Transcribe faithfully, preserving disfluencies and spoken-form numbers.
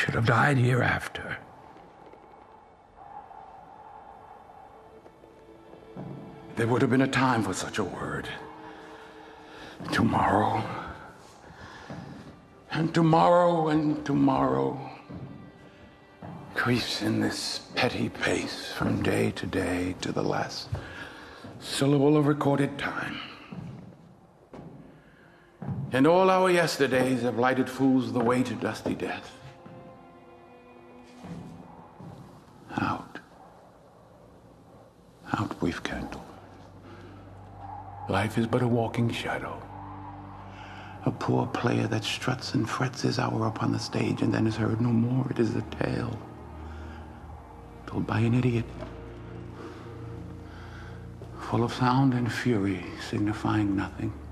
should have died hereafter. There would have been a time for such a word. Tomorrow. And tomorrow and tomorrow creeps in this petty pace from day to day to the last syllable of recorded time. And all our yesterdays have lighted fools the way to dusty death. Out. Out, brief candle. Life is but a walking shadow. A poor player that struts and frets his hour upon the stage and then is heard no more. It is a tale told by an idiot, full of sound and fury, signifying nothing.